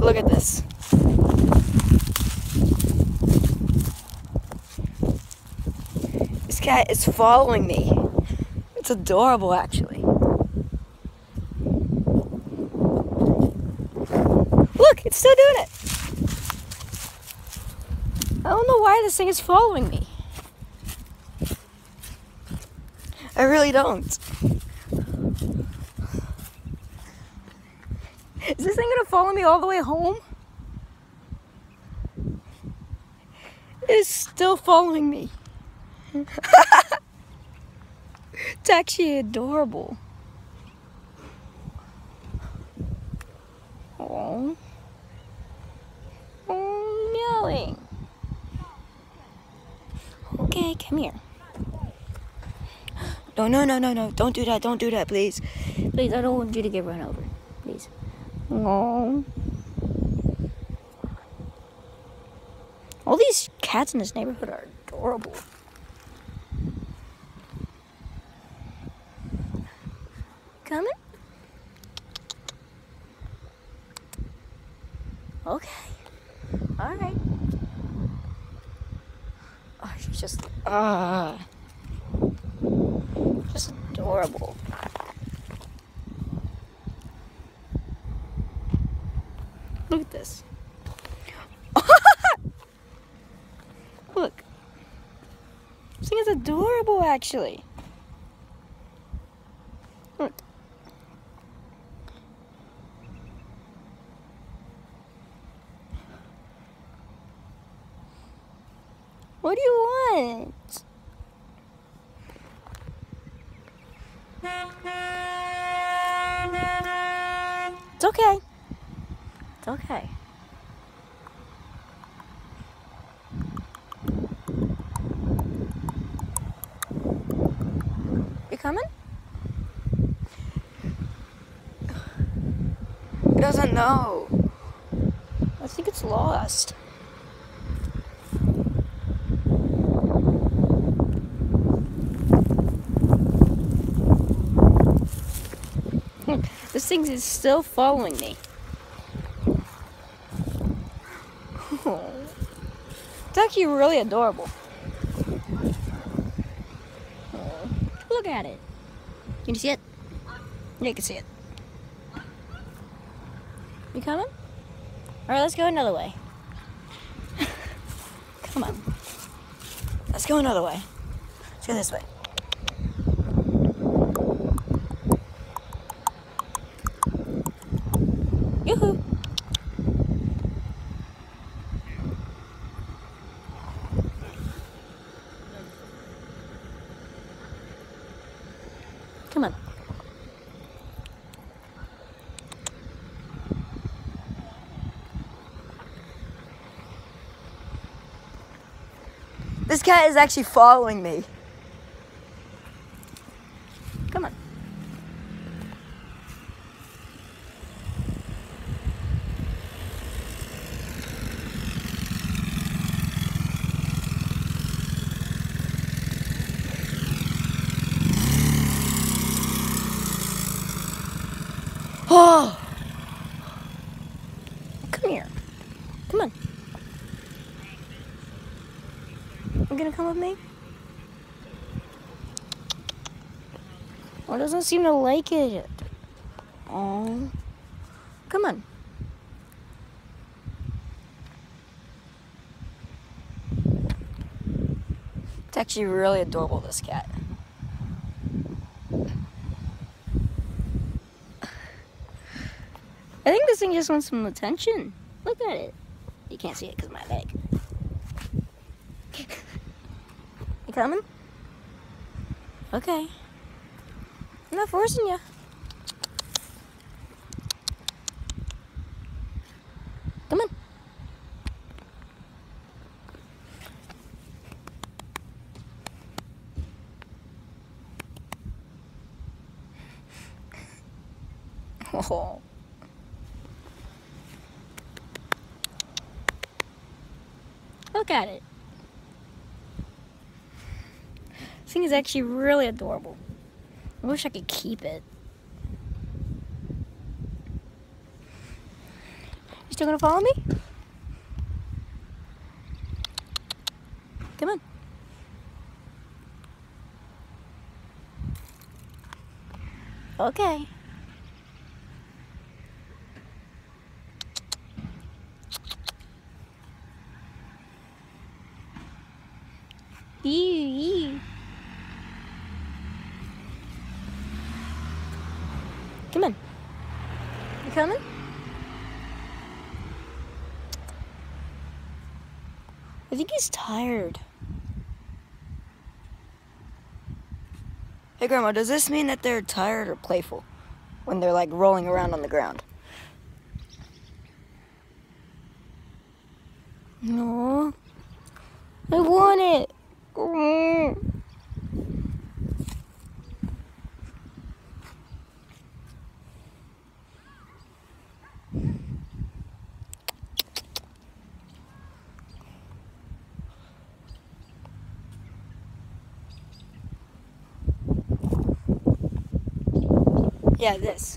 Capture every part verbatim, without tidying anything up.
Look at this. This cat is following me. It's adorable, actually. Look, it's still doing it. I don't know why this thing is following me. I really don't. Is this thing gonna follow me all the way home? It is still following me. It's actually adorable. Oh. Oh, meowing. Okay, come here. No, no, no, no, no. Don't do that. Don't do that, please. Please, I don't want you to get run over. Please. Oh. All these cats in this neighborhood are adorable. Coming? Okay. All right. Oh, she's just, ah, uh, just adorable. Look at this. Look. This thing is adorable, actually. Look. What do you want? It's okay. It's okay. You coming? It doesn't know. I think it's lost. This thing is still following me. Oh. It's actually really adorable. Oh. Look at it. Can you see it? Yeah, you can see it. You coming? Alright, let's go another way. Come on. Let's go another way. Let's go this way. Yoo-hoo. Come on. This cat is actually following me. Come on. Oh! Come here. Come on. You gonna come with me? Oh, it doesn't seem to like it. Oh. Come on. It's actually really adorable, this cat. I think this thing just wants some attention. Look at it. You can't see it because of my leg. You coming? Okay. I'm not forcing you. Come on. Oh. Look at it. This thing is actually really adorable. I wish I could keep it. still gonna follow me? Come on. Okay. Ew, ew. Come on. You coming? I think he's tired. Hey, Grandma, does this mean that they're tired or playful when they're like rolling around on the ground? No. I want it. Mm. Yeah, this.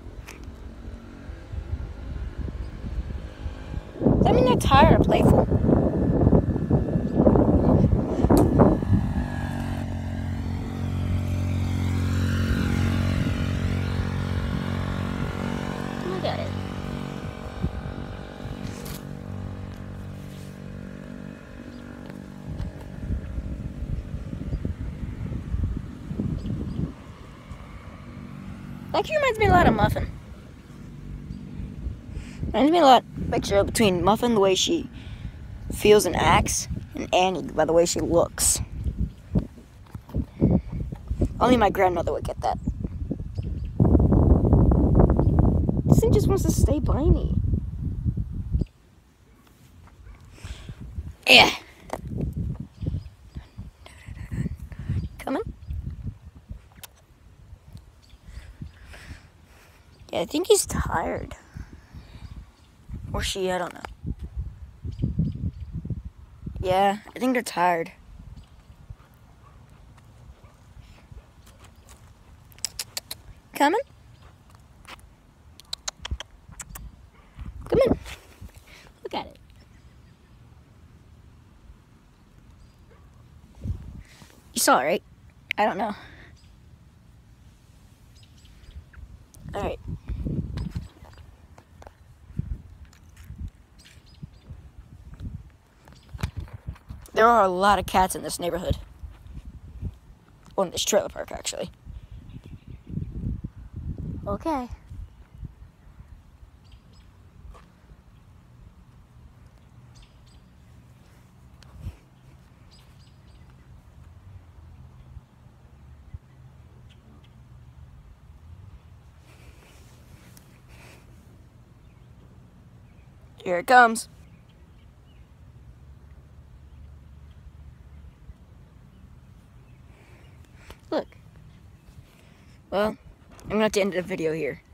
Does that mean they're tired or playful? Look at it. Actually reminds me a lot of Muffin. Reminds me a lot picture between Muffin, the way she feels and acts, and Annie by the way she looks. Only my grandmother would get that. This thing just wants to stay by me. Yeah. Coming? Yeah, I think he's tired. Or she, I don't know. Yeah, I think they're tired. Coming? Come in. Look at it. You saw it, right? I don't know. Alright. There are a lot of cats in this neighborhood. Or in this trailer park, actually. Okay. Here it comes. Look. Well, I'm going to have to end the video here.